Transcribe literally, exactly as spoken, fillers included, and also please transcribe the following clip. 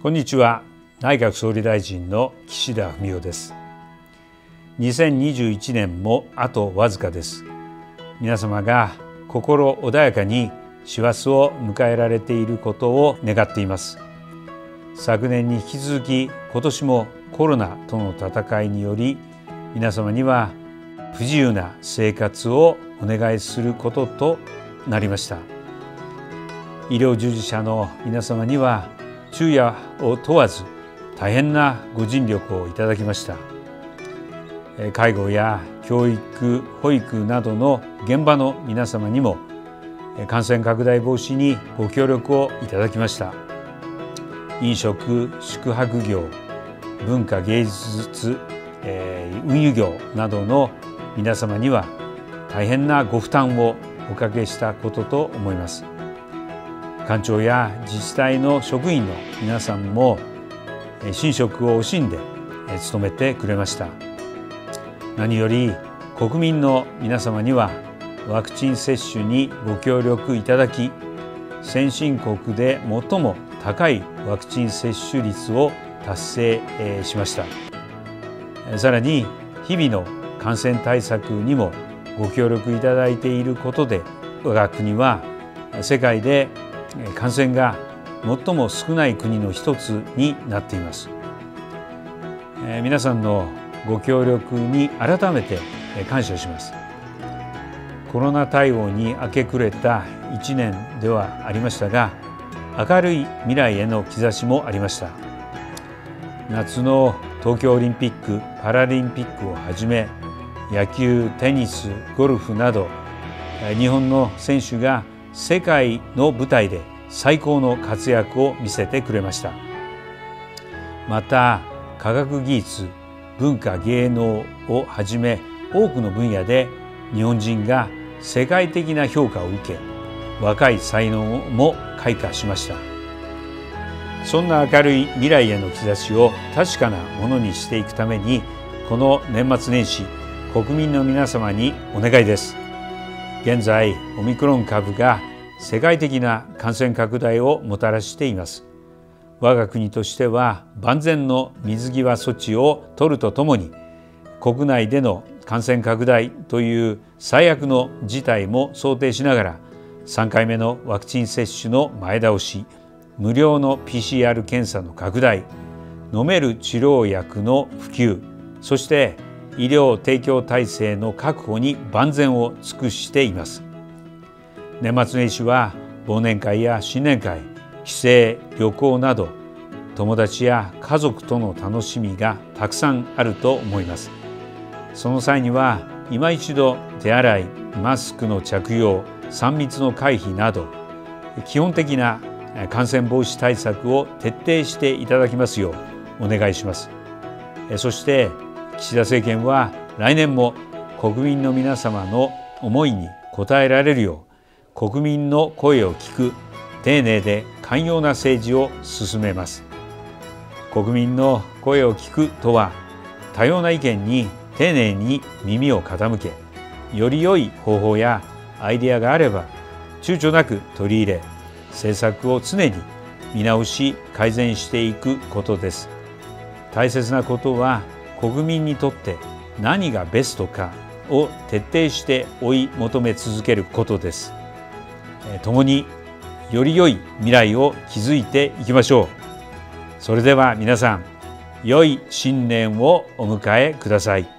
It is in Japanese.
こんにちは。内閣総理大臣の岸田文雄です。にせんにじゅういちねんもあとわずかです。皆様が心穏やかに師走を迎えられていることを願っています。昨年に引き続き今年もコロナとの戦いにより皆様には不自由な生活をお願いすることとなりました。医療従事者の皆様には昼夜を問わず大変なご尽力をいただきました。介護や教育、保育などの現場の皆様にも感染拡大防止にご協力をいただきました。飲食・宿泊業、文化芸術、運輸業などの皆様には大変なご負担をおかけしたことと思います。官庁や自治体の職員の皆さんも寝食を惜しんで努めてくれました。何より国民の皆様にはワクチン接種にご協力いただき、先進国で最も高いワクチン接種率を達成しました。さらに日々の感染対策にもご協力いただいていることで、我が国は世界で感染が最も少ない国の一つになっています。皆さんのご協力に改めて感謝します。コロナ対応に明け暮れたいちねんではありましたが、明るい未来への兆しもありました。夏の東京オリンピック・パラリンピックをはじめ、野球、テニス、ゴルフなど日本の選手が世界の舞台で最高の活躍を見せてくれました。また科学技術、文化芸能をはじめ多くの分野で日本人が世界的な評価を受け、若い才能も開花しました。そんな明るい未来への兆しを確かなものにしていくために、この年末年始、国民の皆様にお願いです。現在オミクロン株が世界的な感染拡大をもたらしています。我が国としては万全の水際措置を取るとともに、国内での感染拡大という最悪の事態も想定しながら、さんかいめのワクチン接種の前倒し、無料の ピーシーアール 検査の拡大、飲める治療薬の普及、そして医療提供体制の確保に万全を尽くしています。年末年始は忘年会や新年会、帰省、旅行など友達や家族との楽しみがたくさんあると思います。その際には今一度手洗い、マスクの着用、さん密の回避など基本的な感染防止対策を徹底していただきますようお願いします。そして岸田政権は来年も国民の皆様の思いに応えられるよう、国民の声を聞く丁寧で寛容な政治を進めます。国民の声を聞くとは、多様な意見に丁寧に耳を傾け、より良い方法やアイデアがあれば躊躇なく取り入れ、政策を常に見直し改善していくことです。大切なことは国民にとって何がベストかを徹底して追い求め続けることです。共により良い未来を築いていきましょう。それでは皆さん、良い新年をお迎えください。